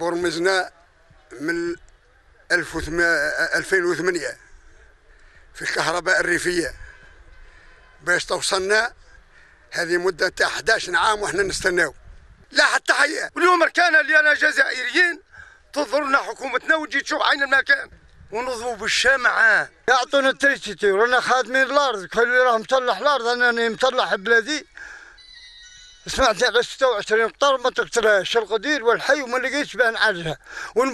برمزنا من 2008 في الكهرباء الريفية باش توصلنا. هذه مدة تاع 11 عام وإحنا نستناو. لا حتى حياة. واليوم ركانا اللي أنا جزائريين تظهر لنا حكومتنا وتجي تشوف عين المكان ونضربوا بالشمعة. يعطونا التريستي ورانا خادمين الأرض، كل اللي راه مصلح الأرض أنا مصلح بلادي. سمعت على 26 قطر ما تقتلهاش القدير والحي وما لقيتش باه نعالجها.